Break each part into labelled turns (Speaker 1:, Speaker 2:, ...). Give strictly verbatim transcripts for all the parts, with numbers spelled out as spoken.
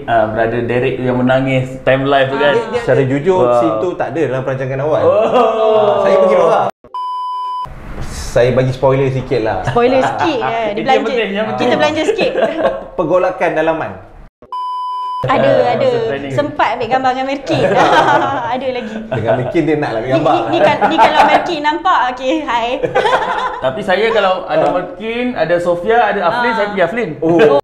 Speaker 1: uh, brother Derek tu yang menangis time live tu kan.
Speaker 2: Dia, secara jujur, wow. scene tu tak ada dalam perancangan awal.
Speaker 1: Oh.
Speaker 2: Uh, saya pergi Roha. Saya bagi spoiler sikit lah.
Speaker 3: Spoiler sikit eh. Dia belanja. Kita belanja sikit.
Speaker 2: Pergolakan dalaman.
Speaker 3: Ada, uh, ada. Sempat ambil gambar dengan Merkin. Ada lagi.
Speaker 2: Dengan Merkin dia nak lah ambil gambar.
Speaker 3: Ni, ni, ni, ni kalau Merkin nampak, okey, hai.
Speaker 1: Tapi saya kalau ada Merkin, ada Sofia, ada Aflin, uh. saya pergi Aflin.
Speaker 2: Oh.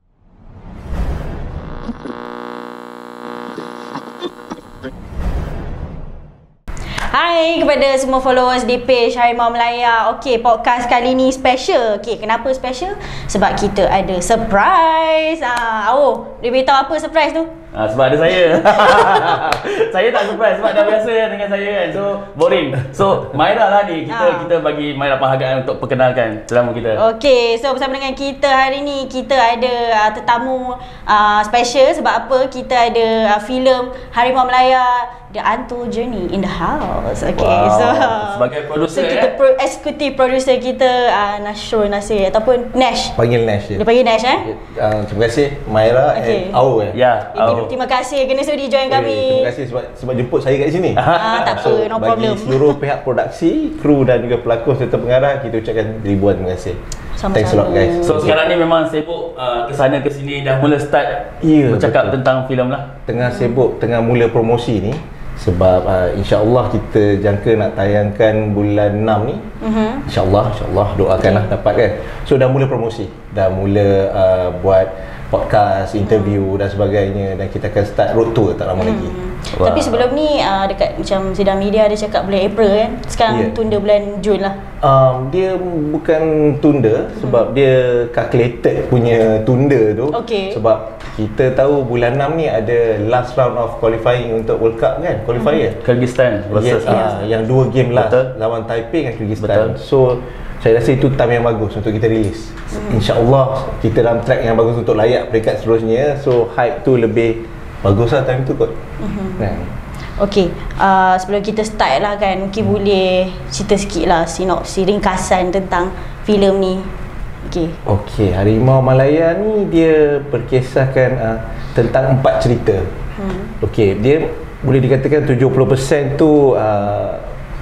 Speaker 3: Hai kepada semua followers di page Harimau Melaya. Okey, podcast kali ni special. Okey, kenapa special? Sebab kita ada surprise. Ah, oh, dia beritahu apa surprise tu?
Speaker 1: Ah, sebab ada saya. Saya tak surprise sebab dah biasa dengan saya kan. So, boring. So, Maira lah ni. Kita ah. kita bagi Maira penghargaan untuk perkenalkan tetamu kita.
Speaker 3: Okey, so bersama dengan kita hari ni kita ada uh, tetamu uh, special sebab apa? Kita ada uh, filem Harimau Melaya The Untold Journey in the House. Okay, wow. so
Speaker 1: sebagai producer,
Speaker 3: so kita
Speaker 1: eh?
Speaker 3: pro, eksekutif producer kita uh, Nasrul Nasir ataupun Nash.
Speaker 2: Panggil Nash je.
Speaker 3: Dia panggil Nash eh?
Speaker 2: Uh, terima kasih Maira okay. and Au eh.
Speaker 1: Ya.
Speaker 3: Yeah, terima kasih kerana sudi join
Speaker 2: okay,
Speaker 3: kami.
Speaker 2: Terima kasih sebab sebab jemput saya kat sini.
Speaker 3: Ah, tak apa,
Speaker 2: so,
Speaker 3: no
Speaker 2: bagi
Speaker 3: problem.
Speaker 2: Bagi seluruh pihak produksi, kru dan juga pelakon serta pengarah, kita ucapkan ribuan terima kasih.
Speaker 3: Sama-sama.
Speaker 2: Thanks a lot guys.
Speaker 1: So sekarang ni memang sibuk uh, ke sana ke sini, dah mula start
Speaker 2: yeah,
Speaker 1: bercakap
Speaker 2: betul.
Speaker 1: tentang filem lah.
Speaker 2: Tengah sibuk, tengah mula promosi ni. Sebab uh, insya-Allah kita jangka nak tayangkan bulan enam ni. Uh-huh. Insya-Allah, insya-Allah doakanlah okay. dapat kan. So dah mula promosi, dah mula uh, buat podcast, interview uh-huh. dan sebagainya, dan kita akan start road tour tak lama uh-huh. lagi.
Speaker 3: Wow. Tapi sebelum ni uh, dekat macam sidang media ada cakap bulan April kan. Sekarang yeah. tunda bulan Jun lah.
Speaker 2: Um, dia bukan tunda sebab hmm. dia calculated punya tunda tu.
Speaker 3: Okay.
Speaker 2: Sebab kita tahu bulan enam ni ada last round of qualifying untuk World Cup kan, qualifier.
Speaker 1: Hmm. Kyrgyzstan versus
Speaker 2: yeah, uh, yang dua game last. Betul. Lawan Taipei dan Kyrgyzstan. Betul. So saya rasa itu time yang bagus untuk kita release. Hmm. InsyaAllah kita dalam track yang bagus untuk layak peringkat seterusnya. So hype tu lebih baguslah time tu kot. Uh-huh. Kan?
Speaker 3: Okey, uh, sebelum kita start lah kan, mungkin hmm. boleh cerita sikit lah sinopsis ringkasan tentang filem ni. Okey. Okey,
Speaker 2: Harimau Melaya ni dia berkisahkan uh, tentang empat cerita. Hmm. Okey, dia boleh dikatakan tujuh puluh peratus tu uh,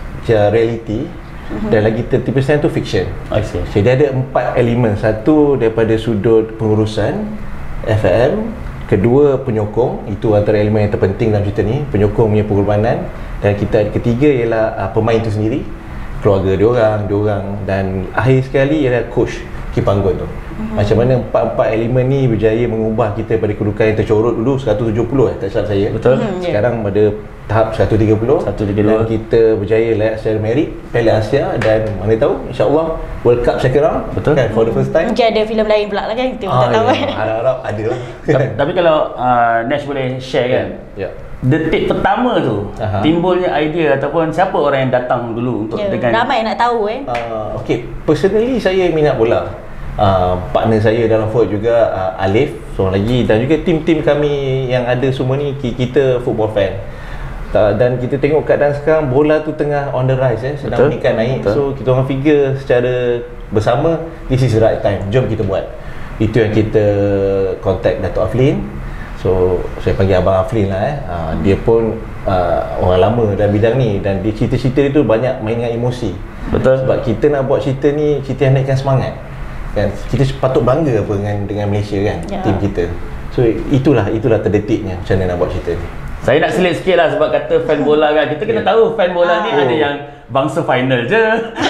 Speaker 2: reality. Mm-hmm. Dan lagi tiga puluh peratus tu fiction.
Speaker 1: I see.
Speaker 2: So dia ada empat elemen. Satu daripada sudut pengurusan F M, kedua penyokong, itu antara elemen yang terpenting dalam cerita ni, penyokong punya pengorbanan, dan kita ketiga ialah uh, pemain tu sendiri, keluarga dia orang, dia orang, dan akhir sekali ialah coach Kipanggon tu. Mm-hmm. Macam mana empat-empat elemen ni berjaya mengubah kita pada kedudukan yang tercorot dulu seratus tujuh puluh eh, tak silap saya.
Speaker 1: Betul.
Speaker 3: Mm-hmm.
Speaker 2: Sekarang pada tahap seratus tiga puluh,
Speaker 1: seratus tiga puluh,
Speaker 2: dan kita berjaya layak secara merit Piala Asia, dan mana tahu insya-Allah World Cup second round.
Speaker 1: Betul.
Speaker 2: Kan, for the first time.
Speaker 3: Mungkin ada filem lain pula lah kan, kita
Speaker 2: ah,
Speaker 3: tak tahu
Speaker 2: ya,
Speaker 3: kan.
Speaker 2: Harap-harap ada lah.
Speaker 1: Tapi kalau uh, Nash boleh share kan,
Speaker 2: ya.
Speaker 1: detik pertama tu Aha. timbulnya idea ataupun siapa orang yang datang dulu untuk
Speaker 3: ya,
Speaker 1: dengan
Speaker 3: ramai nak tahu eh.
Speaker 2: Uh, okay, personally saya minat bola. Uh, partner saya dalam Ford juga uh, Alif seorang lagi, dan juga tim-tim kami yang ada semua ni, kita football fan. Uh, dan kita tengok keadaan sekarang bola tu tengah on the rise eh, sedang meningkat naik. Betul. So kita orang figure secara bersama this is the right time, jom kita buat. Itu yang kita contact Datuk Aflin. So saya panggil Abang Aflin lah eh. Uh, dia pun uh, orang lama dalam bidang ni, dan dia cerita-cerita dia tu banyak main dengan emosi.
Speaker 1: Betul.
Speaker 2: Sebab kita nak buat cerita ni, cerita yang naikkan semangat kan. Kita patut bangga apa dengan dengan Malaysia kan, ya. Tim kita. So itulah itulah terdetiknya macam mana nak buat cerita ni.
Speaker 1: Saya nak selit sikit lah sebab kata fan bola kan. Kita kena yeah. tahu fan bola ah. ni ada yang bangsa final je.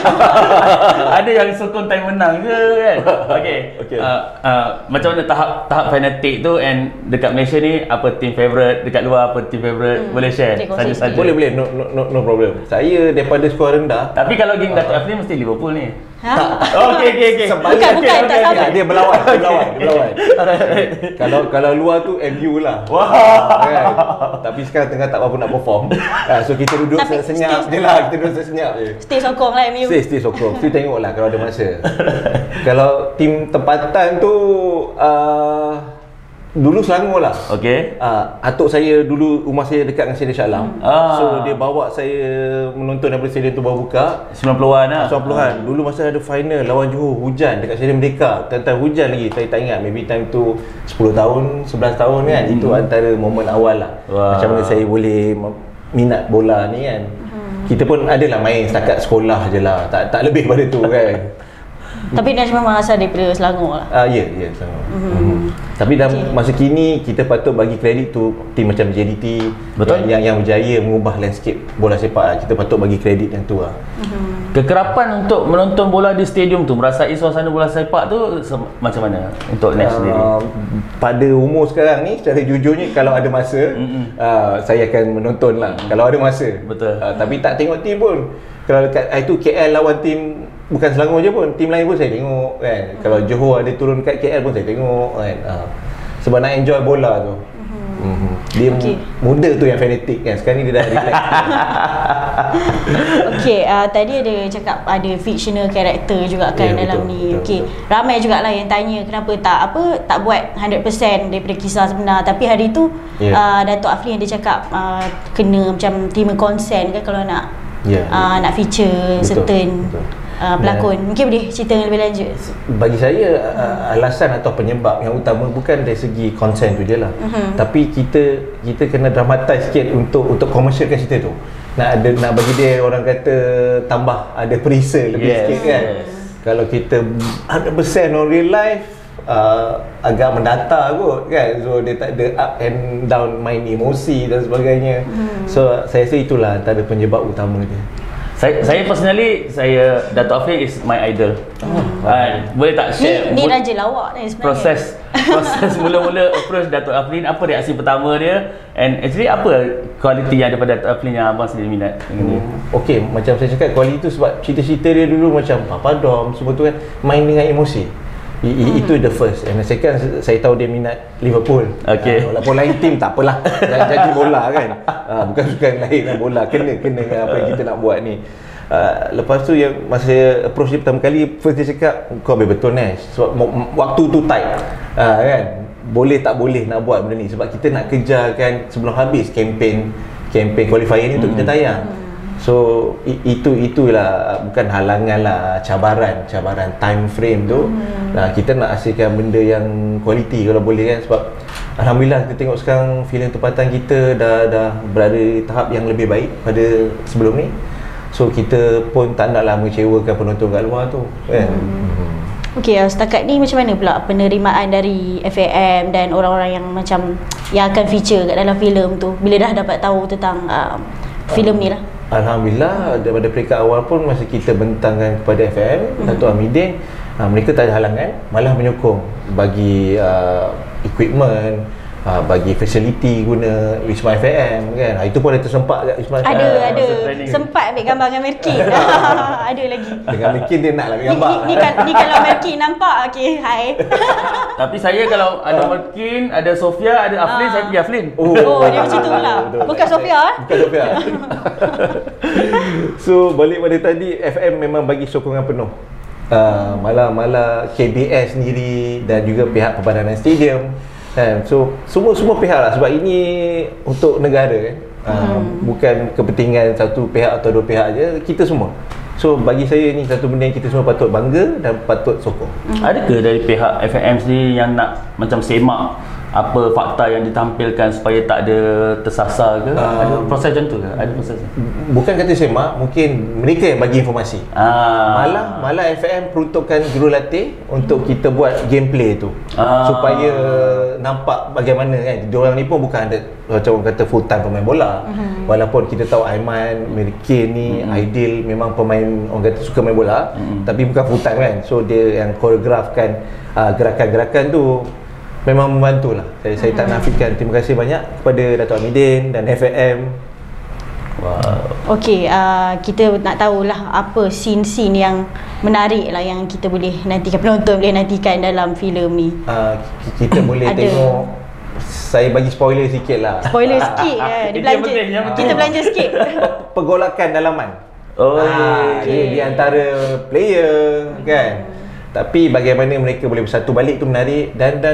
Speaker 1: Ada yang sokong time menang je kan. Okey. Okay. Uh, uh, macam mana tahap tahap fanatik tu, and dekat Malaysia ni apa team favourite, dekat luar apa team favourite, hmm. boleh share saja-saja.
Speaker 2: Boleh boleh, no, no no no problem. Saya daripada skor rendah.
Speaker 1: Tapi kalau geng Datuk Aflin mesti Liverpool ni.
Speaker 3: Ha?
Speaker 1: Okey okey okey.
Speaker 3: Bukan bukan okay, tak okay, sama.
Speaker 2: Dia berlawan, dia berlawan, dia berlawan. Kalau kalau luar tu M U lah.
Speaker 1: Wah.
Speaker 2: Kan? Tapi sekarang tengah tak apa nak perform. Ha, so kita duduk senyap je lah, kita duduk senyap je.
Speaker 3: Stay sokong lah M U.
Speaker 2: Stay stay sokong. Stay tengoklah kalau ada masa. Kalau tim tempatan tu uh, dulu Selangor lah.
Speaker 1: Okey.
Speaker 2: Uh, atuk saya dulu rumah saya dekat dengan Stadium Shah Alam.
Speaker 1: Hmm. Ah.
Speaker 2: So dia bawa saya menonton daripada stadium tu baru buka.
Speaker 1: sembilan puluhan lah.
Speaker 2: sembilan puluhan. Dulu masa ada final lawan Johor, hujan dekat Stadium Merdeka. Time-time hujan lagi. Saya tak ingat, maybe time tu sepuluh tahun, sebelas tahun kan. Hmm. Itu antara momen awal lah.
Speaker 1: Wah.
Speaker 2: Macam mana saya boleh minat bola ni kan. Hmm. Kita pun adalah main setakat sekolah je lah. Tak, tak lebih pada tu kan.
Speaker 3: Tapi Nash memang asal daripada Selangor lah.
Speaker 2: Ah, ya, ya, Selangor.
Speaker 3: Mhm.
Speaker 2: Mm-hmm. Tapi dalam
Speaker 3: Okay.
Speaker 2: masa kini kita patut bagi kredit tu tim macam J D T.
Speaker 1: Betul.
Speaker 2: yang, yang yang berjaya mengubah landscape bola sepak lah. Kita patut bagi kredit yang tu lah.
Speaker 3: Mhm.
Speaker 1: Kekerapan untuk menonton bola di stadium tu, merasai suasana bola sepak tu se- macam mana untuk Nash sendiri?
Speaker 2: Uh, pada umur sekarang ni, secara jujurnya kalau ada masa,
Speaker 1: Mm-mm.
Speaker 2: uh, saya akan menonton lah. Kalau ada masa.
Speaker 1: Betul.
Speaker 2: Uh, tapi tak tengok tim pun. Kalau dekat uh, itu K L lawan tim bukan Selangor je pun, tim lain pun saya tengok kan. Hmm. Kalau Johor ada turun kat K L pun saya tengok kan. Uh, sebab nak enjoy bola tu. Hmm. Mm-hmm. Dia
Speaker 3: Okay.
Speaker 2: muda tu yang fanatik kan. Sekarang ni dia dah relax.
Speaker 3: Okey, uh, tadi ada cakap ada fictional character juga kan
Speaker 2: Ya,
Speaker 3: dalam
Speaker 2: betul,
Speaker 3: ni.
Speaker 2: betul,
Speaker 3: Okey,
Speaker 2: betul.
Speaker 3: ramai jugalah yang tanya kenapa tak apa tak buat one hundred percent daripada kisah sebenar. Tapi hari tu
Speaker 2: Ya.
Speaker 3: uh, Datuk Aflin dia cakap uh, kena macam terima consent kan kalau nak
Speaker 2: Ya,
Speaker 3: uh, nak feature
Speaker 2: Betul,
Speaker 3: certain
Speaker 2: betul.
Speaker 3: Uh, pelakon. Mungkin boleh cerita lebih lanjut.
Speaker 2: Bagi saya uh, alasan atau penyebab yang utama bukan dari segi konsen tu je lah.
Speaker 3: Mhm.
Speaker 2: Tapi kita kita kena dramatize sikit untuk untuk komersialkan cerita tu. Nak ada nak bagi dia orang kata tambah ada perisa lebih
Speaker 1: Yes,
Speaker 2: sikit kan.
Speaker 1: yes.
Speaker 2: Kalau kita one hundred percent on real life uh, agak mendata kot kan. So dia tak ada up and down main emosi dan sebagainya.
Speaker 3: Hmm.
Speaker 2: So saya rasa itulah antara penyebab utama dia.
Speaker 1: Saya, saya personally, saya Dato' Aflin is my idol. Oh. Uh, boleh tak
Speaker 3: Ni
Speaker 1: share
Speaker 3: ni
Speaker 1: mul-
Speaker 3: raja lawak ni sebenarnya.
Speaker 1: proses proses mula-mula approach Dato' Aflin, apa reaksi pertama dia, and actually apa kualiti yang daripada Dato' Aflin yang abang sendiri minat dengan dia?
Speaker 2: Okey, macam saya cakap kualiti tu sebab cerita-cerita dia dulu macam Papa Dom semua tu kan main dengan emosi. I, i,
Speaker 3: Hmm.
Speaker 2: Itu the first. And the second, saya tahu dia minat Liverpool.
Speaker 1: Okey.
Speaker 2: Uh, walaupun lain tim tak apalah. Jangan jadi bola kan. Uh, bukan suka yang lain lah bola. Kena kena dengan apa yang kita nak buat ni. Uh, lepas tu yang masa saya approach dia pertama kali, first dia cakap kau habis betul Nash. Sebab mo- waktu tu tight. Uh, kan. Boleh tak boleh nak buat benda ni sebab kita nak kejar kan sebelum habis kempen kempen qualifier ni untuk
Speaker 1: Hmm.
Speaker 2: kita tayang. So i- itu itulah bukan halangan lah, cabaran cabaran time frame tu. Hmm. Nah, kita nak hasilkan benda yang kualiti kalau boleh kan sebab alhamdulillah kita tengok sekarang filem tempatan kita dah dah berada di tahap yang lebih baik pada sebelum ni. So kita pun tak naklah mengecewakan penonton kat luar tu kan. Hmm.
Speaker 3: Okey, uh, setakat ni macam mana pula penerimaan dari F A M dan orang-orang yang macam yang akan feature kat dalam filem tu bila dah dapat tahu tentang uh, filem ni lah.
Speaker 2: Alhamdulillah daripada peringkat awal pun masa kita bentangkan kepada F M, mm-hmm. Dato' Hamidin, uh, mereka tak ada halangan, malah menyokong bagi uh, equipment, uh, bagi facility guna Wisma F M kan. Ha, itu pun ada tersempat kat Wisma F M.
Speaker 3: Ada
Speaker 1: Ah,
Speaker 3: ada
Speaker 1: masa training.
Speaker 3: sempat ambil gambar dengan Merkin. Ada lagi.
Speaker 2: Dengan mungkin dia nak lah ambil
Speaker 3: Ni,
Speaker 2: gambar.
Speaker 3: ni, ni, kal- ni kalau Merkin nampak okey, hai.
Speaker 1: Tapi saya kalau ada Merkin, ada Sofia, ada Aflin,
Speaker 3: Ah.
Speaker 1: saya pergi Aflin.
Speaker 3: Oh, dia macam tu pula.
Speaker 2: betul.
Speaker 3: Bukan Sofia eh?
Speaker 2: Bukan Sofia. So balik pada tadi, F M memang bagi sokongan penuh. Uh, malah-malah K B S sendiri dan juga pihak Perbadanan Stadium kan. So semua semua pihak lah sebab ini untuk negara kan. Uh, hmm. Bukan kepentingan satu pihak atau dua pihak je, kita semua. So bagi saya ni satu benda yang kita semua patut bangga dan patut sokong.
Speaker 3: Hmm.
Speaker 1: Adakah dari pihak F M sendiri yang nak macam semak apa fakta yang ditampilkan supaya tak ada tersasar ke?
Speaker 2: Um,
Speaker 1: Ada proses macam tu ke? Ada proses?
Speaker 2: Bukan kata semak, mungkin mereka yang bagi informasi.
Speaker 1: Ah.
Speaker 2: Malah malah F M peruntukkan jurulatih untuk kita buat gameplay tu.
Speaker 1: Ah.
Speaker 2: Supaya nampak bagaimana kan. Diorang ni pun bukan ada macam orang kata full time pemain bola.
Speaker 3: Mhm.
Speaker 2: Walaupun kita tahu Aiman, Merkin ni,
Speaker 1: Mhm.
Speaker 2: Aidil memang pemain orang kata suka main bola,
Speaker 1: Mhm.
Speaker 2: tapi bukan full time kan. So dia yang koreografkan uh, gerakan-gerakan tu memang membantu lah. Saya, saya tak nafikan. Terima kasih banyak kepada Dato' Hamidin dan F M.
Speaker 1: Wow.
Speaker 3: Okey, uh, kita nak tahulah apa scene-scene yang menarik lah yang kita boleh nantikan, penonton boleh nantikan dalam filem ni.
Speaker 2: Uh, kita boleh
Speaker 3: Ada.
Speaker 2: tengok. Saya bagi spoiler sikit lah.
Speaker 3: Spoiler sikit ya, dia
Speaker 1: Itu yang
Speaker 3: belanja.
Speaker 1: penting, yang penting.
Speaker 3: Kita belanja sikit.
Speaker 2: Pergolakan dalaman.
Speaker 1: Oh.
Speaker 2: Ah,
Speaker 3: okey.
Speaker 2: dia di antara player kan. Tapi bagaimana mereka boleh bersatu balik tu menarik dan dan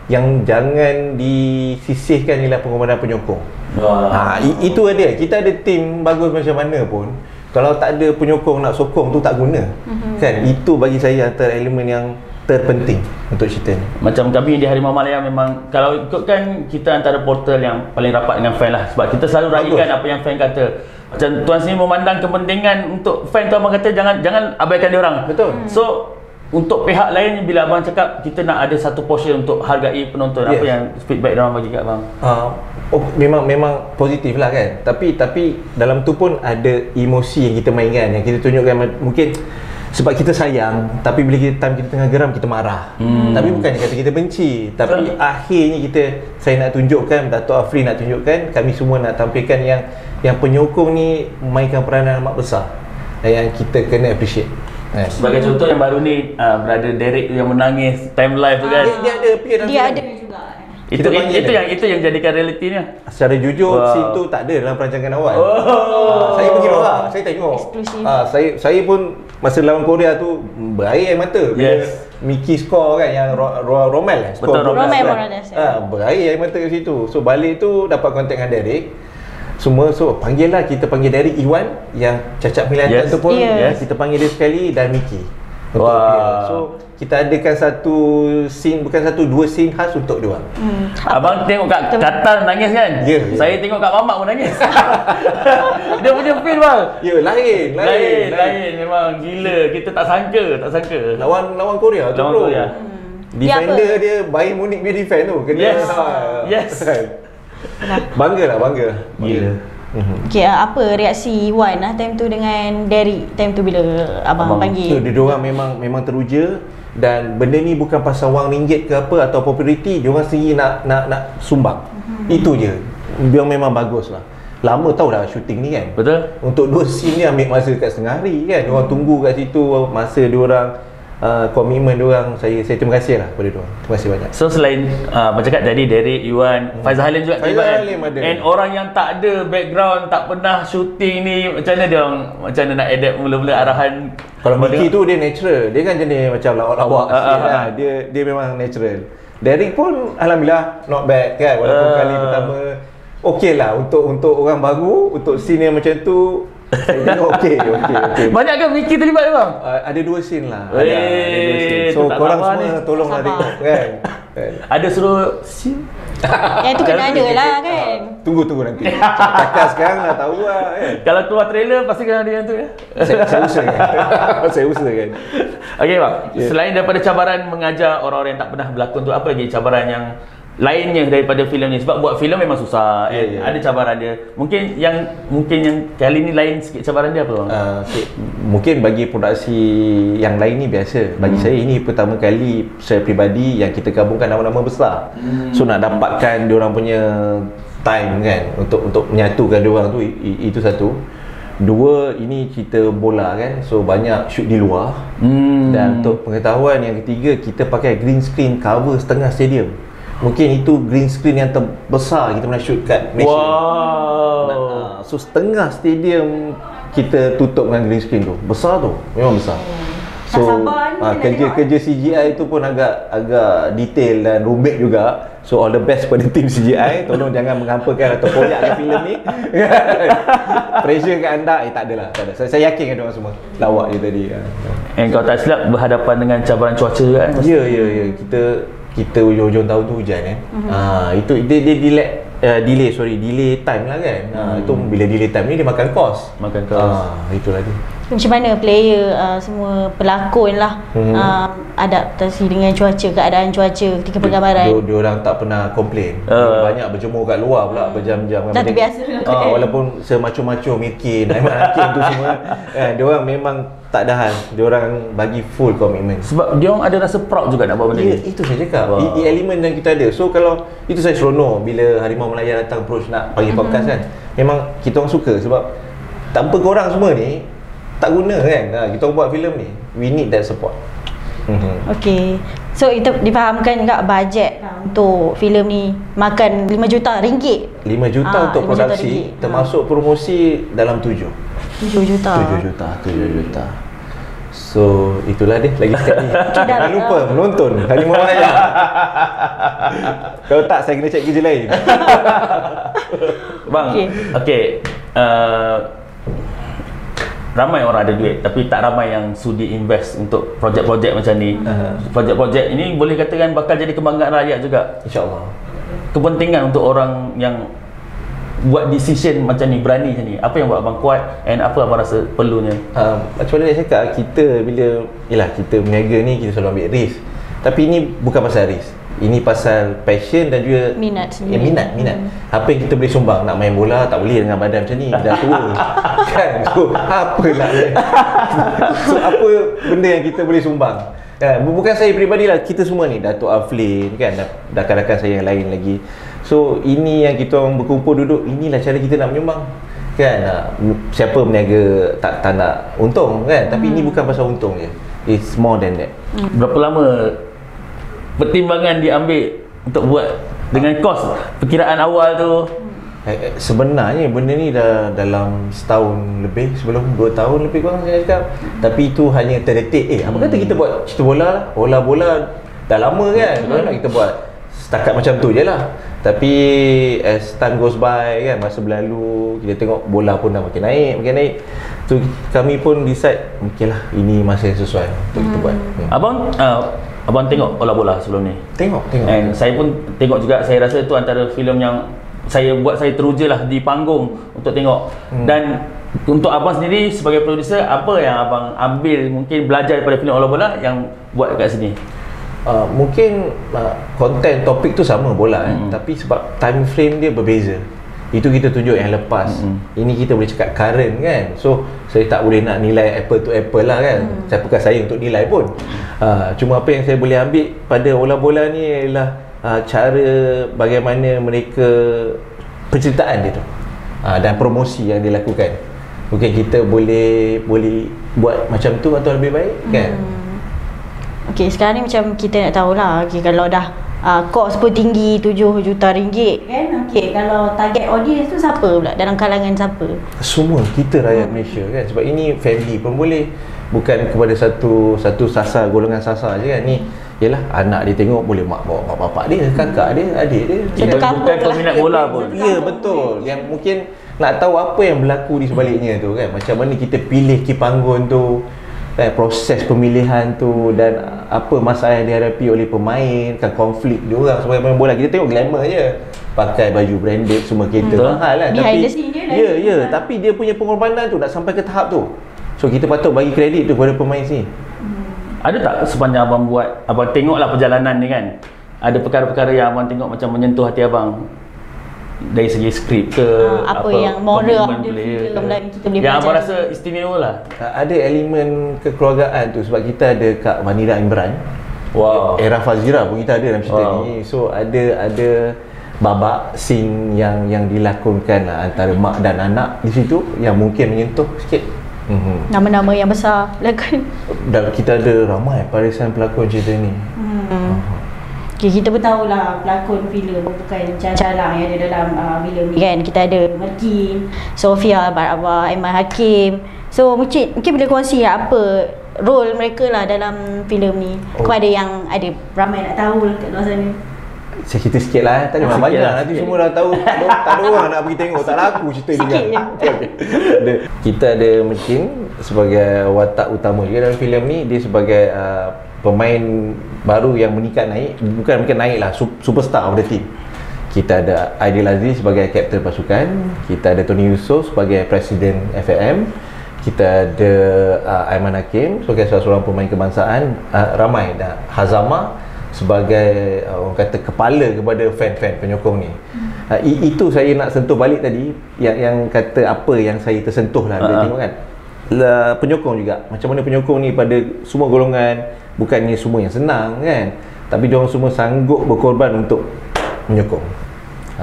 Speaker 2: yang jangan disisihkan ialah pengorbanan penyokong. Ha, itu ada. Kita ada tim bagus macam mana pun, kalau tak ada penyokong nak sokong tu tak guna. Mm-hmm. Kan? Itu bagi saya antara elemen yang terpenting untuk cerita ni.
Speaker 1: Macam kami di Harimau Malaya memang kalau ikutkan kita antara portal yang paling rapat dengan fan lah, sebab kita selalu raikan apa yang fan kata. Macam tuan sini memandang kepentingan untuk fan tu, abang kata jangan jangan abaikan dia orang.
Speaker 2: Betul.
Speaker 1: So untuk pihak lain, bila abang cakap kita nak ada satu portion untuk hargai penonton, yes. apa yang feedback dia orang bagi kat abang?
Speaker 2: Uh, oh, memang memang positif lah kan. Tapi tapi dalam tu pun ada emosi yang kita mainkan, yang kita tunjukkan. Mungkin sebab kita sayang, tapi bila kita time kita tengah geram kita marah. Hmm. Tapi bukannya kata kita benci, tapi so, akhirnya kita saya nak tunjukkan, Dato' Afri nak tunjukkan, kami semua nak tampilkan yang yang penyokong ni memainkan peranan amat besar dan yang kita kena appreciate.
Speaker 1: Yes. Sebagai contoh yang baru ni, uh, brother Derek tu yang menangis time live tu kan.
Speaker 2: Dia, dia ada appear dalam
Speaker 3: Dia
Speaker 2: film.
Speaker 3: ada juga.
Speaker 1: Itu itu, itu yang itu yang jadikan realitinya.
Speaker 2: Secara jujur, wow. scene tu tak ada dalam perancangan awal. Oh. Uh, saya pergi Doha, saya tengok. Uh, saya saya pun masa lawan Korea tu berair air mata bila yes. Mickey score kan, yang ro, ro, Romel eh.
Speaker 1: Betul,
Speaker 3: Romel Morales.
Speaker 2: Ah, berair air mata kat situ. So balik tu dapat kontak dengan Derek. Semua, so panggil lah, kita panggil dari Iwan yang cacat penglihatan yes. tu pun,
Speaker 3: yes.
Speaker 2: kita panggil dia sekali, dan Mickey.
Speaker 1: Wow.
Speaker 2: So kita adakan satu scene, bukan satu, dua scene khas untuk dia orang.
Speaker 3: Hmm.
Speaker 1: Abang tengok kat Qatar nangis kan?
Speaker 2: Ya, yeah,
Speaker 1: saya yeah. tengok kat Mamak pun nangis. Dia punya feel bang.
Speaker 2: Ya, yeah, lain, lain,
Speaker 1: lain, lain, memang gila. Kita tak sangka, tak sangka.
Speaker 2: Lawan lawan Korea tu,
Speaker 1: lawan
Speaker 2: bro.
Speaker 1: Korea.
Speaker 2: Hmm. Defender dia, dia Bayern Munich dia defend tu. Kena
Speaker 1: yes.
Speaker 2: Ha.
Speaker 1: Yes.
Speaker 2: Bangga lah, bangga.
Speaker 1: Gila.
Speaker 3: Okay, apa reaksi Iwan lah time tu dengan Derek time tu bila abang, abang panggil?
Speaker 2: So, dia orang memang memang teruja, dan benda ni bukan pasal wang ringgit ke apa atau populariti, dia orang sendiri nak nak nak sumbang. Hmm. Itu je. Dia memang bagus lah. Lama tau dah syuting ni kan.
Speaker 1: Betul.
Speaker 2: Untuk dua scene ni ambil masa kat setengah hari kan. Dia orang hmm. tunggu kat situ, masa dia orang Uh, komitmen diorang, saya saya terima kasih lah kepada diorang. Terima kasih banyak.
Speaker 1: So selain uh, macam kat tadi Derek, Iwan, hmm. Faizal Halim juga
Speaker 2: Faizal
Speaker 1: kan?
Speaker 2: Halim ada.
Speaker 1: And orang yang tak ada background, tak pernah syuting ni, macam mana dia orang, macam mana nak adapt mula-mula arahan?
Speaker 2: Kalau Mickey tu dia natural. Dia kan jenis macam lawak-lawak uh, uh, uh. Dia dia memang natural. Derek pun alhamdulillah not bad kan. Walaupun uh. kali pertama okey lah untuk untuk orang baru, untuk scene yang macam tu saya tengok okey, okey, okey.
Speaker 1: Banyak ke Mickey terlibat ke bang?
Speaker 2: Uh, ada dua scene lah.
Speaker 1: Wey,
Speaker 2: ada, ada dua scene. So korang semua ni tolonglah tengok kan.
Speaker 1: Ada suruh scene?
Speaker 3: Yang tu kena ada lah kan.
Speaker 2: Tunggu tunggu nanti. Cakap sekarang lah, tahu lah kan.
Speaker 1: Kalau keluar trailer pasti kena ada yang tu ya.
Speaker 2: Saya, saya usahakan. Saya usahakan.
Speaker 1: Okey bang, yeah. Selain daripada cabaran mengajar orang-orang yang tak pernah berlakon tu, apa lagi cabaran yang lainnya daripada filem ni? Sebab buat filem memang susah, yeah, yeah. Ada cabaran dia. Mungkin yang mungkin yang kali ni lain sikit cabaran dia apa bang?
Speaker 2: Uh, okay. Mungkin bagi produksi yang lain ni biasa. Bagi hmm. saya ini pertama kali saya peribadi yang kita gabungkan nama-nama besar. Hmm. So nak dapatkan diorang punya time kan untuk untuk menyatukan diorang tu, itu satu. Dua, ini cerita bola kan. So banyak shoot di luar. Hmm. Dan untuk pengetahuan yang ketiga, kita pakai green screen cover setengah stadium. Mungkin itu green screen yang terbesar kita pernah shoot kat Malaysia.
Speaker 1: Wow.
Speaker 2: Uh, so setengah stadium kita tutup dengan green screen tu. Besar tu, memang besar. So uh, kerja-kerja C G I tu pun agak agak detail dan rumit juga. So all the best pada tim C G I. Tolong jangan menghampakan atau koyakkan filem ni. Pressure kat anda, eh tak adalah, tak ada. Saya, saya yakin kan diorang semua lawak je tadi.
Speaker 1: And kalau tak silap berhadapan dengan cabaran cuaca juga kan?
Speaker 2: Ya, ya, ya. Kita kita hujung-hujung tahun tu hujan kan. Mm-hmm. Ah, itu dia dia delay uh, delay sorry, delay time lah kan. Hmm. Ah, itu bila delay time ni dia makan kos.
Speaker 1: Makan kos.
Speaker 2: Ah, itulah dia.
Speaker 3: Macam mana player uh, semua pelakon lah hmm. uh, adaptasi dengan cuaca, keadaan cuaca ketika penggambaran?
Speaker 2: Dia, dia orang tak pernah komplain. Uh. Banyak berjemur kat luar pula berjam-jam.
Speaker 3: Dah terbiasa.
Speaker 2: Ah, walaupun semacu-macu Mirkin, Aiman Hakim tu semua kan, dia orang memang tak ada hal. Dia orang bagi full komitmen.
Speaker 1: Sebab dia orang ada rasa proud juga nak buat benda
Speaker 2: ni. Itu saya cakap. Wow. Di elemen yang kita ada. So kalau itu saya seronok bila Harimau Malaya datang approach nak panggil podcast kan. Memang kita orang suka sebab tanpa korang semua ni tak guna kan. Ha, kita buat filem ni, we need that support. Mm-hmm.
Speaker 3: Okay. So kita difahamkan tak bajet untuk filem ni makan lima juta ringgit.
Speaker 2: lima juta ha, untuk lima produksi juta termasuk ha. promosi dalam tujuh.
Speaker 3: tujuh juta.
Speaker 2: tujuh juta, tujuh juta. So itulah dia lagi sekali. Jangan lupa menonton Harimau Malaya. Kalau tak saya kena cek kerja lain.
Speaker 1: Bang, okey. Okay. Uh, ramai orang ada duit tapi tak ramai yang sudi invest untuk projek-projek macam ni. Uh-huh. Projek-projek ini boleh katakan bakal jadi kebanggaan rakyat juga.
Speaker 2: InsyaAllah. Kepentingan
Speaker 1: untuk orang yang buat decision macam ni, berani macam ni. Apa yang buat abang kuat and apa abang rasa perlunya?
Speaker 2: Uh, macam mana saya cakap, kita bila yalah kita berniaga ni kita selalu ambil risk. Tapi ini bukan pasal risk. Ini pasal passion dan juga
Speaker 3: minat sendiri.
Speaker 2: Ya, minat, minat. Hmm. Apa yang kita boleh sumbang, nak main bola tak boleh dengan badan macam ni, dah tua. Kan? So, apa nak So, apa benda yang kita boleh sumbang? Kan? Bukan saya peribadi lah, kita semua ni, Datuk Aflin kan, rakan-rakan saya yang lain lagi. So, ini yang kita orang berkumpul duduk, inilah cara kita nak menyumbang. Kan? Siapa berniaga tak, tak nak untung kan? Tapi hmm. ini bukan pasal untung je. It's more than that.
Speaker 1: Hmm. Berapa lama pertimbangan diambil untuk buat dengan kos perkiraan awal tu?
Speaker 2: Eh, sebenarnya benda ni dah dalam setahun lebih, sebelum dua tahun lebih kurang saya cakap. Tapi itu hanya terdetik. Eh, apa kata kita buat cerita bola lah. Bola-bola dah lama kan. Kalau nak kita buat setakat macam tu je lah. Tapi as time goes by kan, masa berlalu, kita tengok bola pun dah makin naik, makin naik. Tu kami pun decide, okeylah ini masa yang sesuai untuk kita buat. Hmm.
Speaker 1: Abang uh, Abang tengok bola-bola sebelum ni?
Speaker 2: Tengok, tengok.
Speaker 1: And saya pun tengok juga. Saya rasa tu antara filem yang saya buat saya teruja lah di panggung untuk tengok. Hmm. Dan untuk abang sendiri sebagai producer, apa yang abang ambil, mungkin belajar daripada filem bola-bola yang buat kat sini?
Speaker 2: Uh, mungkin uh, konten topik tu sama bola hmm. eh, tapi sebab time frame dia berbeza. Itu kita tunjuk yang lepas. Mm-hmm. Ini kita boleh cakap current kan. So saya tak boleh nak nilai apple to apple lah kan. Mm. Siapakah saya untuk nilai pun. uh, Cuma apa yang saya boleh ambil pada bola-bola ni ialah uh, cara bagaimana mereka, penceritaan dia tu, uh, dan promosi yang dilakukan. Mungkin kita boleh boleh buat macam tu atau lebih baik kan.
Speaker 3: mm. Okay, sekarang ni macam kita nak tahulah, okay, kalau dah Uh, kos pun tinggi tujuh juta ringgit kan. Okey, kalau target audience tu siapa pula? Dalam kalangan siapa?
Speaker 2: Semua kita rakyat hmm. Malaysia kan. Sebab ini family pun boleh, bukan kepada satu satu sasar, golongan sasar je kan. Ni yalah anak dia tengok, boleh mak bawa mak bapak dia, kakak dia, adik dia.
Speaker 1: Satu kampung bukan peminat bola pun.
Speaker 2: Ya, betul. Yang mungkin nak tahu apa yang berlaku di sebaliknya tu kan. Macam mana kita pilih kipanggun tu, kan, proses pemilihan tu, dan apa masalah yang dihadapi oleh pemain, kan, konflik dia orang sebagai pemain bola. Kita tengok glamour je, pakai baju branded, semua kereta hmm. mahal kan.
Speaker 3: Behind
Speaker 2: tapi
Speaker 3: the scene dia
Speaker 2: ya ya yeah, tapi dia punya pengorbanan tu nak sampai ke tahap tu. So kita patut bagi kredit tu kepada pemain sini.
Speaker 1: hmm. Ada tak sepanjang abang buat, abang tengoklah perjalanan ni kan, ada perkara-perkara yang abang tengok macam menyentuh hati abang dari segi skrip ke,
Speaker 3: uh, apa, apa yang moral dia filem lain kita boleh
Speaker 1: yang abang rasa istimewa lah?
Speaker 2: Ada elemen kekeluargaan tu sebab kita ada Kak Vanira Imran.
Speaker 1: Wow.
Speaker 2: Era Fazira pun kita ada dalam cerita wow. ni. So ada ada babak scene yang yang dilakonkan lah antara mak dan anak di situ yang mungkin menyentuh sikit. Mm-hmm.
Speaker 3: Nama-nama yang besar pelakon.
Speaker 2: Dan kita ada ramai barisan pelakon cerita ni.
Speaker 3: Hmm. Uh-huh. Okay, kita pun tahulah pelakon filem bukan calang yang ada dalam uh, filem ni kan. Kita ada Merkin, Sofia, Barabah, Aiman Hakim. So mungkin mungkin boleh kongsi apa role mereka lah dalam filem ni oh. kepada yang ada ramai nak tahu kat luar sana.
Speaker 2: Saya cerita sikit lah, tak ada banyak lah. Nanti semua dah tahu. Tak ada orang nak pergi tengok, tak laku cerita ni kan. Okay. Kita ada Merkin sebagai watak utama juga dalam filem ni. Dia sebagai uh, pemain baru yang meningkat naik, bukan mungkin naik lah, superstar of the team. Kita ada Aidil Aziz sebagai kapten pasukan, kita ada Tony Yusof sebagai presiden F A M, kita ada uh, Aiman Hakim sebagai salah seorang pemain kebangsaan, uh, ramai dah, Hazama sebagai uh, orang kata kepala kepada fan-fan penyokong ni. uh, Itu saya nak sentuh balik tadi, yang yang kata apa yang saya tersentuh lah bila uh-huh. tengok kan, lah, penyokong juga. Macam mana penyokong ni pada semua golongan, bukannya semua yang senang kan, tapi diorang semua sanggup berkorban untuk menyokong. ha.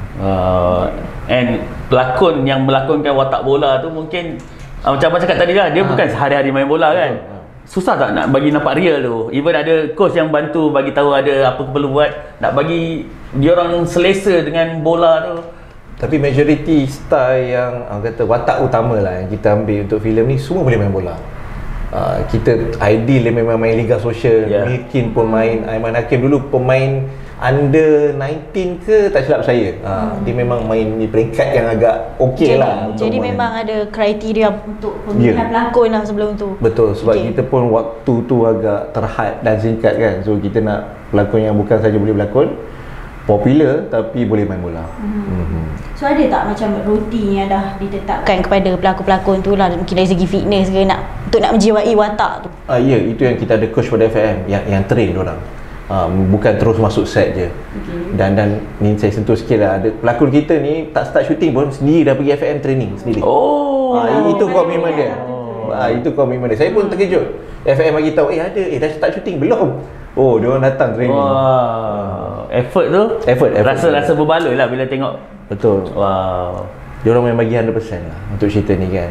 Speaker 1: uh, And pelakon yang melakonkan watak bola tu mungkin uh, macam abang cakap tadi lah, dia ha. bukan sehari-hari main bola kan. ha. Susah tak nak bagi nampak real tu? Even ada coach yang bantu bagi tahu ada apa perlu buat, nak bagi diorang selesa dengan bola tu.
Speaker 2: Tapi majority star yang orang kata watak utama lah yang kita ambil untuk filem ni semua boleh main bola. uh, kita ideal dia memang main Liga Sosial.
Speaker 1: Yeah.
Speaker 2: Milkin pun main, Aiman Hakim dulu pemain under sembilan belas ke tak silap saya. Uh, hmm. Dia memang main di peringkat yang agak okey lah.
Speaker 3: Jadi
Speaker 2: main.
Speaker 3: memang ada kriteria untuk pemilihan yeah. pelakon lah sebelum tu.
Speaker 2: Betul, sebab
Speaker 3: okay.
Speaker 2: kita pun waktu tu agak terhad dan singkat kan. So kita nak pelakon yang bukan saja boleh berlakon, popular tapi boleh main bola. Hmm.
Speaker 3: Hmm. So ada tak macam rutin yang dah ditetapkan kepada pelakon-pelakon tu lah, mungkin dari segi fitness ke nak untuk nak menjiwai watak tu?
Speaker 2: Ah ya, itu yang kita ada coach pada F M yang yang train diorang. Um, bukan terus masuk set je. Okay. Dan dan ni saya sentuh sikit lah, ada pelakon kita ni tak start shooting pun sendiri dah pergi F M training sendiri.
Speaker 1: Oh,
Speaker 2: ah, itu komitmen dia. Oh. Ah, itu komitmen dia. Saya pun terkejut. F M bagi tahu, eh ada, eh dah start shooting belum? Oh, dia orang datang training.
Speaker 1: Wow. Effort tu?
Speaker 2: Effort, effort.
Speaker 1: Rasa rasa berbaloi lah bila tengok.
Speaker 2: Betul.
Speaker 1: Wow.
Speaker 2: Dia orang memang bagi one hundred percent lah untuk cerita ni kan.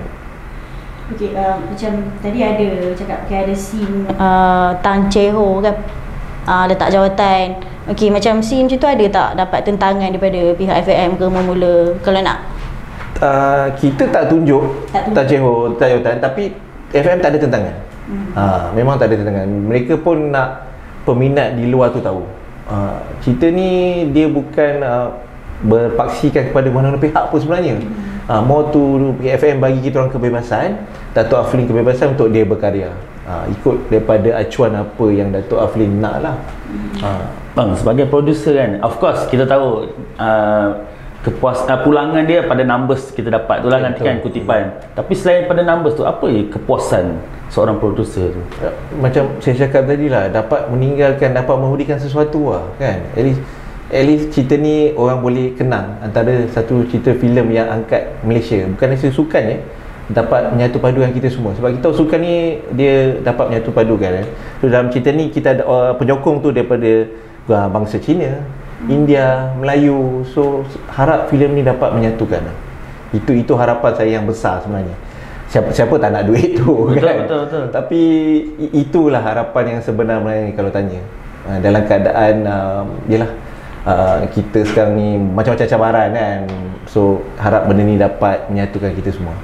Speaker 3: Okey, uh, macam tadi ada cakap okay, ada scene uh, Tan Che Ho kan. Uh, letak jawatan. Okey, macam scene macam tu ada tak dapat tentangan daripada pihak F M ke memula kalau nak?
Speaker 2: Uh, kita tak tunjuk Tan Che Ho tak jawatan, tapi F M tak ada tentangan. Hmm. Uh, memang tak ada tentangan. Mereka pun nak peminat di luar tu tahu. Uh, cerita ni dia bukan uh, berpaksikan kepada mana-mana pihak pun sebenarnya. Hmm. Uh, more tu F M bagi kita orang kebebasan, Dato' Aflin kebebasan untuk dia berkarya. Uh, ikut daripada acuan apa yang Dato' Aflin nak lah. uh.
Speaker 1: Bang, sebagai producer kan, of course kita tahu uh, kepuas uh, pulangan dia pada numbers kita dapat tu lah, nanti kan kutipan. Tapi selain pada numbers tu, apa ya kepuasan seorang producer tu?
Speaker 2: Uh, macam saya cakap tadi lah, dapat meninggalkan, dapat memberikan sesuatu lah kan. At least, at least cerita ni orang boleh kenang antara satu cerita filem yang angkat Malaysia, bukan hanya sukan ya, dapat menyatu padukan kita semua. Sebab kita tahu sukan ni dia dapat menyatu padukan eh. So dalam cerita ni kita ada uh, penyokong tu daripada uh, bangsa Cina, hmm. India, Melayu. So harap filem ni dapat menyatukan. Itu itu harapan saya yang besar sebenarnya. Siapa siapa tak nak duit tu
Speaker 1: betul,
Speaker 2: kan.
Speaker 1: Betul betul.
Speaker 2: Tapi itulah harapan yang sebenarnya kalau tanya. Uh, dalam keadaan uh, yalah uh, kita sekarang ni macam-macam cabaran kan. So harap benda ni dapat menyatukan kita semua.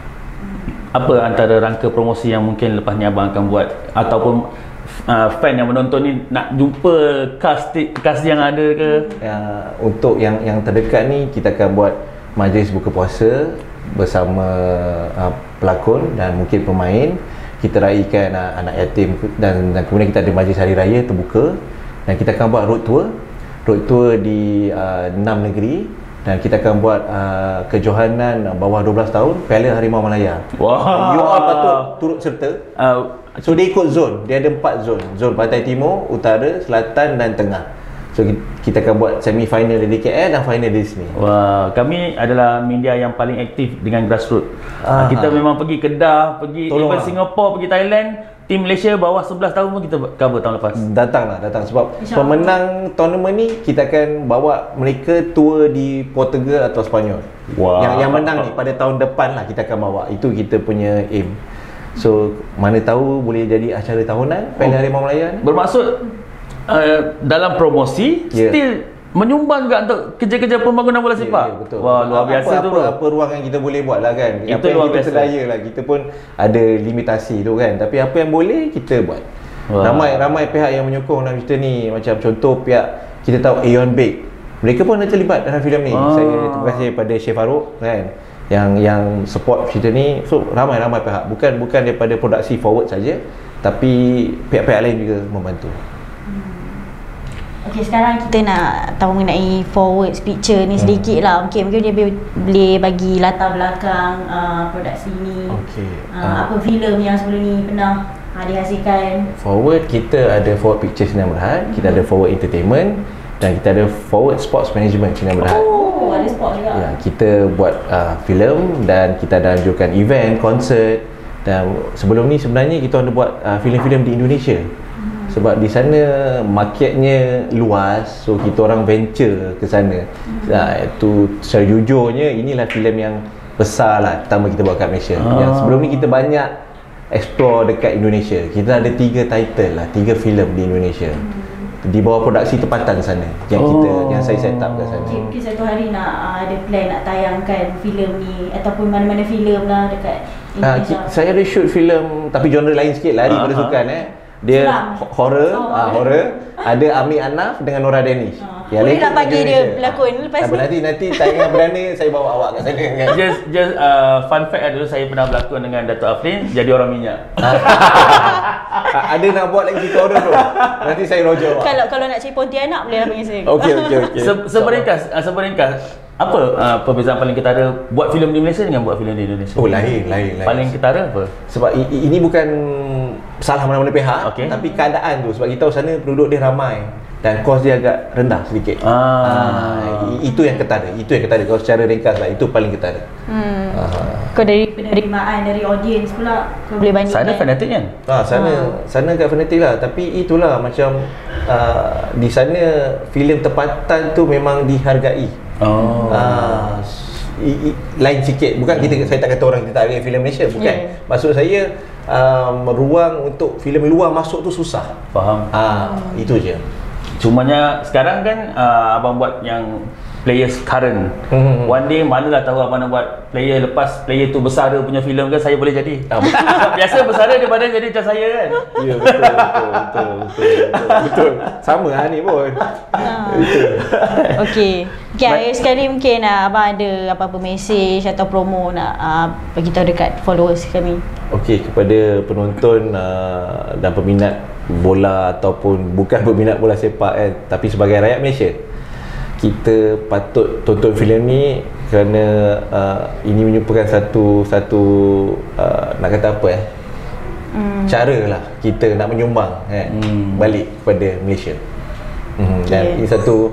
Speaker 1: Apa antara rangka promosi yang mungkin lepas ni abang akan buat, ataupun uh, fan yang menonton ni nak jumpa cast cast yang ada ke?
Speaker 2: Uh, untuk yang yang terdekat ni kita akan buat majlis buka puasa bersama uh, pelakon dan mungkin pemain. Kita raikan uh, anak yatim dan, dan kemudian kita ada majlis hari raya terbuka, dan kita akan buat road tour road tour di uh, enam negeri. Dan kita akan buat uh, kejohanan bawah dua belas tahun Piala Harimau Malaya.
Speaker 1: Wah.
Speaker 2: You all patut turut serta. Uh, so dia ikut zon. Dia ada empat zon. Zon Pantai Timur, Utara, Selatan dan Tengah. So kita akan buat semi final di K L dan final di sini.
Speaker 1: Wah, kami adalah media yang paling aktif dengan grassroots.
Speaker 2: Ah,
Speaker 1: kita memang pergi Kedah, pergi even Singapura, pergi Thailand. Tim Malaysia bawah sebelas tahun pun kita cover tahun lepas.
Speaker 2: Datanglah, datang sebab pemenang tournament ni kita akan bawa mereka tour di Portugal atau Sepanyol. Wow. Yang yang menang ni pada tahun depan lah kita akan bawa. Itu kita punya aim. So mana tahu boleh jadi acara tahunan Piala oh. Harimau Malaya ni.
Speaker 1: Bermaksud uh, dalam promosi yeah. still menyumbang juga untuk kerja-kerja pembangunan bola sepak. Yeah, yeah, betul. Wah, luar biasa
Speaker 2: apa,
Speaker 1: tu.
Speaker 2: Apa, apa ruang yang kita boleh buat lah kan.
Speaker 1: Itu
Speaker 2: apa yang
Speaker 1: luar
Speaker 2: kita
Speaker 1: biasa.
Speaker 2: Sedaya lah. Kita pun ada limitasi tu kan. Tapi apa yang boleh kita buat. Wah. Ramai ramai pihak yang menyokong dalam cerita ni. Macam contoh pihak kita tahu Aeon Bake. Mereka pun ada terlibat dalam filem ni. Ah. Saya terima kasih kepada Chef Farouk kan, yang yang support cerita ni. So ramai-ramai pihak. Bukan bukan daripada produksi Forward saja, tapi pihak-pihak lain juga membantu.
Speaker 3: Okey, sekarang kita nak tahu mengenai Forward picture ni sedikit lah. Mungkin mungkin dia boleh bagi latar belakang uh, produksi ni.
Speaker 2: Okey.
Speaker 3: Uh, uh, apa filem yang sebelum ni pernah uh, dihasilkan?
Speaker 2: Forward kita ada Forward Picture Sinar Berhad, kita ada Forward Entertainment, dan kita ada Forward Sports Management Sinar Berhad.
Speaker 3: Oh, ada sport juga.
Speaker 2: Ya, kita buat uh, filem dan kita ada anjurkan event, konsert. Dan sebelum ni sebenarnya kita ada buat uh, filem-filem di Indonesia. Sebab di sana marketnya luas, so kita orang venture ke sana. Hmm. Nah, itu secara jujurnya inilah filem yang besar lah pertama kita buat kat Malaysia. Ah. Yang sebelum ni kita banyak explore dekat Indonesia. Kita ada tiga title lah, tiga filem di Indonesia. Hmm. di bawah produksi tempatan sana yang
Speaker 1: Oh.
Speaker 2: kita yang saya set up kat sana.
Speaker 3: Okay, mungkin satu hari nak uh, ada plan nak tayangkan filem ni ataupun mana-mana filem lah dekat
Speaker 2: Ah,
Speaker 3: Indonesia.
Speaker 2: ki- saya ada shoot filem tapi genre lain sikit lah daripada
Speaker 1: Ah,
Speaker 2: sukan eh. Dia
Speaker 3: Seram.
Speaker 2: ho- horror,
Speaker 3: Oh,
Speaker 2: ah, horror. Ada Amir Anaf dengan Nora Danish.
Speaker 3: Ah.
Speaker 2: Yang
Speaker 3: Boleh
Speaker 2: lain
Speaker 3: nak
Speaker 2: tu
Speaker 3: panggil dia
Speaker 2: Indonesia.
Speaker 3: berlakon lepas
Speaker 2: Apa
Speaker 3: ni?
Speaker 2: nanti nanti tayangan perdana saya bawa awak kat sana kan.
Speaker 1: Just just uh, fun fact dulu, saya pernah berlakon dengan Dato' Afrin jadi orang minyak.
Speaker 2: Ah, ada nak buat lagi cerita horror tu. Nanti saya roger awak.
Speaker 3: Kalau kalau nak cari Pontianak boleh lah panggil saya.
Speaker 2: Okey okey okey.
Speaker 1: Se- Seberingkas, uh, seberingkas, apa uh, perbezaan paling ketara buat filem di Malaysia dengan buat filem di Indonesia?
Speaker 2: Oh lain lain lain.
Speaker 1: Paling ketara apa?
Speaker 2: Sebab i- i- ini bukan salah mana-mana pihak,
Speaker 1: Okey.
Speaker 2: tapi keadaan tu sebab kita tahu sana penduduk dia ramai dan kos dia agak rendah sedikit.
Speaker 1: Ah.
Speaker 2: Ah, i- itu yang ketara, itu yang ketara. Kalau secara ringkas lah, itu paling ketara.
Speaker 3: Hmm.
Speaker 2: Ah.
Speaker 3: Kau dari penerimaan dari audience pula kau boleh bandingkan.
Speaker 1: Sana fanatik kan?
Speaker 2: Ah, sana sana kat fanatik lah, tapi itulah macam uh, di sana filem tempatan tu memang dihargai.
Speaker 1: Oh.
Speaker 2: Ah, i, i, lain sikit. Bukan kita saya tak kata orang kita tak hargai filem Malaysia, bukan.
Speaker 3: Yeah.
Speaker 2: Maksud saya um, ruang untuk filem luar masuk tu susah.
Speaker 1: Faham.
Speaker 2: Ah, itu je.
Speaker 1: Cumanya sekarang kan uh, abang buat yang players current.
Speaker 2: Hmm.
Speaker 1: One day manalah tahu abang nak buat player lepas player tu bersara punya filem kan, saya boleh jadi.
Speaker 2: Ah,
Speaker 1: Biasa bersara dia badan jadi macam saya kan.
Speaker 2: Ya betul betul betul betul betul. Betul. Sama lah ni pun.
Speaker 3: Ah.
Speaker 2: Betul.
Speaker 3: Okey. Okey, akhir sekali mungkin uh, abang ada apa-apa mesej atau promo nak uh, bagi tahu dekat followers kami.
Speaker 2: Okey, kepada penonton uh, dan peminat bola ataupun bukan peminat bola sepak kan, tapi sebagai rakyat Malaysia, kita patut tonton filem ni kerana uh, ini merupakan satu satu uh, nak kata apa eh?
Speaker 3: Hmm.
Speaker 2: Cara lah kita nak menyumbang kan,
Speaker 1: Hmm.
Speaker 2: balik kepada Malaysia. Hmm, dan
Speaker 3: Yeah.
Speaker 2: ini satu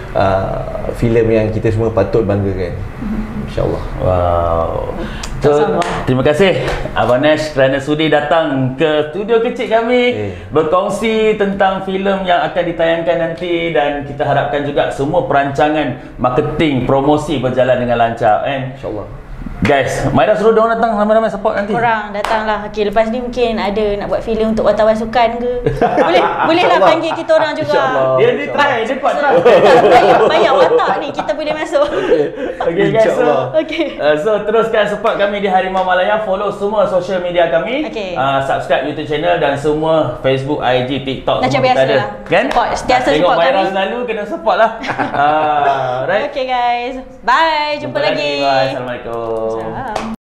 Speaker 2: uh, filem yang kita semua patut banggakan. InsyaAllah.
Speaker 1: Wow. So,
Speaker 3: Sama.
Speaker 1: terima kasih Abang Nash kerana sudi datang ke studio kecil kami,
Speaker 2: Eh.
Speaker 1: berkongsi tentang filem yang akan ditayangkan nanti, dan kita harapkan juga semua perancangan marketing promosi berjalan dengan lancar kan.
Speaker 2: InsyaAllah.
Speaker 1: Guys, Maira suruh diorang datang ramai-ramai support nanti.
Speaker 3: Korang datanglah. Okey, lepas ni mungkin ada nak buat filem untuk wartawan sukan ke. Boleh boleh lah
Speaker 2: InsyaAllah.
Speaker 3: panggil kita orang juga.
Speaker 2: InsyaAllah.
Speaker 1: Dia dia try, dia kuat try.
Speaker 3: Banyak banyak watak ni kita boleh masuk.
Speaker 1: Okay guys, so,
Speaker 2: InsyaAllah.
Speaker 3: Okey.
Speaker 1: uh, so teruskan support kami di Harimau Malaya. Follow semua social media kami.
Speaker 3: Okey.
Speaker 1: uh, Subscribe YouTube channel dan semua Facebook, I G, TikTok
Speaker 3: Macam
Speaker 1: semua kita
Speaker 3: biasa
Speaker 1: ada
Speaker 3: lah.
Speaker 1: kan?
Speaker 3: Support, sentiasa
Speaker 1: Nak tengok
Speaker 3: support
Speaker 1: Maira
Speaker 3: kami.
Speaker 1: selalu, kena support lah. uh, Right.
Speaker 3: Okey guys. Bye. Jumpa, lagi.
Speaker 1: Bye. Assalamualaikum.
Speaker 3: Salam.